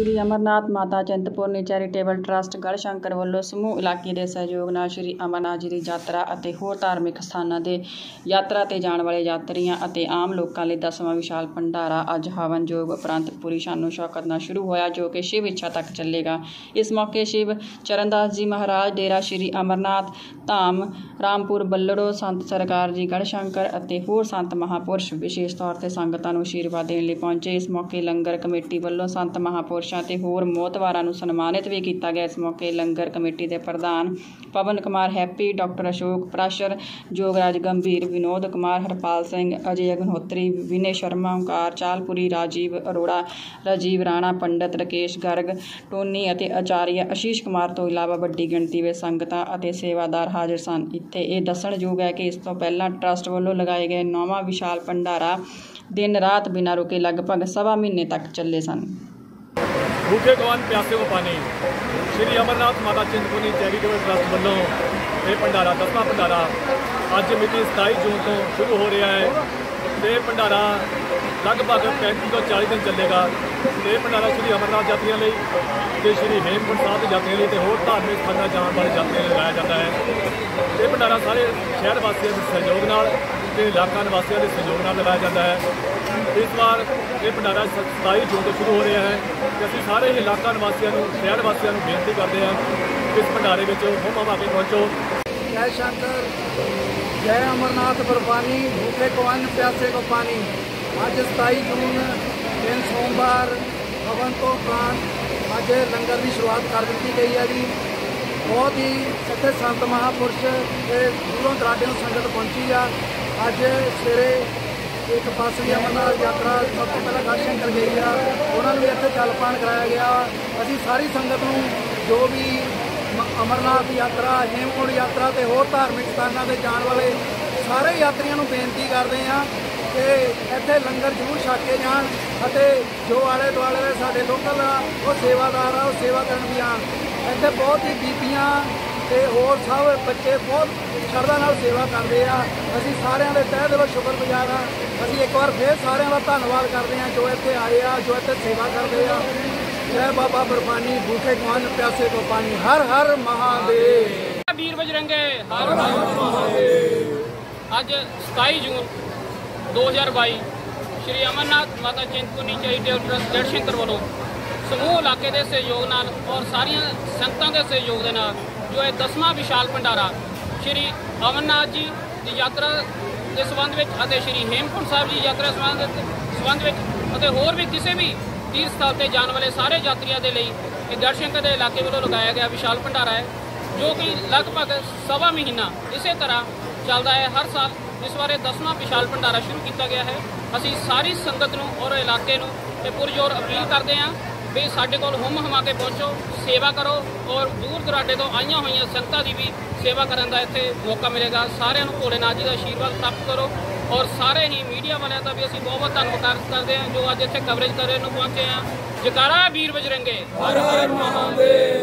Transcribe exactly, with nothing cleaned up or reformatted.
श्री अमरनाथ माता Chintpurni charitable trust Garhshankar ਵੱਲੋਂ ਸਮੂਹ ਇਲਾਕੇ ਦੇ ਸਹਿਯੋਗ ਨਾਲ श्री ਅਮਰਨਾਥ ਜੀ ਦੀ ਯਾਤਰਾ ਅਤੇ ਹੋਰ ਧਾਰਮਿਕ ਸਥਾਨਾਂ ਦੇ ਯਾਤਰਾ ਤੇ ਜਾਣ ਵਾਲੇ ਯਾਤਰੀਆਂ ਅਤੇ ਆਮ ਲੋਕਾਂ ਲਈ ਦਸਵਾਂ ਵਿਸ਼ਾਲ ਭੰਡਾਰਾ ਅੱਜ ਹਵਨ ਯੋਗ ਉਪਰੰਤ ਪੂਰੀ ਸ਼ਾਨੋ ਸ਼ੌਕਤ ਨਾਲ ਸ਼ੁਰੂ ਹੋਇਆ, ਜੋ ਕਿ ਸ਼ਿਵ ਇੱਛਾ ਤੱਕ ਚੱਲੇਗਾ। ਇਸ ਮੌਕੇ शिव चरणदास जी महाराज डेरा श्री अमरनाथ धाम रामपुर बल्लड़ो संत सरकार जी गढ़शंकर ਅਤੇ ਹੋਰ ਸੰਤ ਮਹਾਂਪੁਰਸ਼ ਵਿਸ਼ੇਸ਼ ਤੌਰ ਤੇ ਸੰਗਤਾਂ ਨੂੰ ਆਸ਼ੀਰਵਾਦ ਦੇਣ ਲਈ ਪਹੁੰਚੇ। ਇਸ ਮੌਕੇ ਲੰਗਰ ਕਮੇਟੀ ਵੱਲੋਂ ਸੰਤ ਮਹਾਂਪੁਰਸ਼ਾਂ ਤੇ ਹੋਰ ਮੋਹਤਵਾਰਾਂ ਨੂੰ ਸਨਮਾਨਿਤ ਵੀ ਕੀਤਾ ਗਿਆ। ਇਸ ਮੌਕੇ ਲੰਗਰ ਕਮੇਟੀ ਦੇ ਪ੍ਰਧਾਨ Pawan Kumar Happy, doctor Ashok Prashar, Jograj Gambhir, Vinod Kumar, Harpal Singh, Ajay Agnihotri, Vinay Sharma, Onkar Chalpuri, Rajiv Arora, Rajiv Rana, Pandit Rakesh Garg, Tony ਅਤੇ आचार्य आशीष कुमार ਤੋਂ ਇਲਾਵਾ ਵੱਡੀ ਗਿਣਤੀ ਵਿੱਚ ਸੰਗਤਾਂ ਅਤੇ ਸੇਵਾਦਾਰ ਹਾਜ਼ਰ ਸਨ। ਇੱਥੇ ਇਹ ਦੱਸਣਯੋਗ ਹੈ ਕਿ ਇਸ ਤੋਂ ਪਹਿਲਾਂ ਟਰਸਟ ਵੱਲੋਂ ਲਗਾਏ ਗਏ ਨੌਵਾਂ ਵਿਸ਼ਾਲ ਭੰਡਾਰਾ दिन रात बिना रुके लगभग सवा महीने तक चले सन। भूखे गवान प्यासे को पानी श्री अमरनाथ माता चिंतपूर्णी चैरिटेबल ट्रस्ट वालों ये भंडारा दसवां भंडारा अज मिति सताई जून तो शुरू हो रहा है। ये भंडारा लगभग पैंती तो चालीस दिन चलेगा। ये भंडारा श्री अमरनाथ यात्रियों लिए, श्री हेमकुंड साहब के यात्रियों लिए, होर धार्मिक स्थानों जाने वाले यात्रियों लगाया जाता है। ये भंडारा सारे शहर वासियों के सहयोग नाल ते इलाका निवासियों के सहयोग नाल लगाया जाता है। इस बार ये भंडारा सताई जून तो शुरू हो रहा है कि असीं सारे इलाका निवासियों, शहर वासियों को बेनती करते हैं इस भंडारे में होम हवा के पहुँचो। जय शंकर, जय अमरनाथ कुर्बानी, भूखे को अन्न प्यासे को पानी। अज सताई जून दिन सोमवार हवन तो उपरांत अज लंगर की शुरुआत कर दी गई है जी। बहुत ही इतने संत महापुरुष दूरों दराडे संगत पहुंची आ। अज सवेरे एक बस भी अमरनाथ यात्रा सब तो पहले गढ़शंकर गई है, उन्होंने भी इतने जलपान कराया गया। असी सारी संगत में जो भी अमरनाथ यात्रा, हेमकुंड यात्रा ते होर धार्मिक स्थानों से जाने वाले सारे यात्रियों को बेनती करते हैं कि इत्थे लंगर जरूर छक के जान, जो आले दुआले साडे लोकल वो सेवादार आ सेवा करन भी आन। इत्थे बहुत ही बीबियां ते होर सब बच्चे बहुत शरधा नाल सेवा करते हैं। असीं सारिਆਂ ਦੇ तह दिलों शुक्रगुजार हाँ। असीं एक बार फिर सारिਆਂ ਦਾ धन्नवाद करते हैं जो इत्थे आए आ, जो इत्थे सेवा करते हैं। जय बाबा कुर्बानी, भूखे को अन्न प्यासे को पानी। हर हर महादेव। वीर बजरंगे हर हर महादेव। अज सताई जून दो हज़ार बाई श्री अमरनाथ माता चिंतपूर्णी चैरिटेबल ट्रस्ट गढ़शंकर वालों समूह इलाके के सहयोग नाल और सारिया संगतां के सहयोग के नाल जो है दसवां विशाल भंडारा श्री अमरनाथ जी की यात्रा के संबंध में और श्री हेमकुंड साहब जी यात्रा संबंध में होर भी किसी भी तीर्थ स्थल से जाने वाले सारे यात्रियों के लिए गढ़शंकर के इलाके वालों लगाया गया विशाल भंडारा है, जो कि लगभग सवा महीना इस तरह चलता है। हर साल इस बार दसवां विशाल भंडारा शुरू किया गया है। असी सारी संगत नूं और इलाके नूं पुरजोर अपील करते हैं भी साडे कोल हुम हमा के पहुँचो, सेवा करो और दूर दराडे तो आईयां होईयां संगतां दी भी सेवा करने का इत्थे मौका मिलेगा। सारिआं नूं भोलेनाथ जी का आशीर्वाद प्राप्त करो और सारे ही मीडिया वाले का भी असीं बहुत बहुत धन्नवाद करते हैं जो अज इत्थे कवरेज करने पहुँचे हैं। जयकारा वीर बजरंगे हर हर महादेव।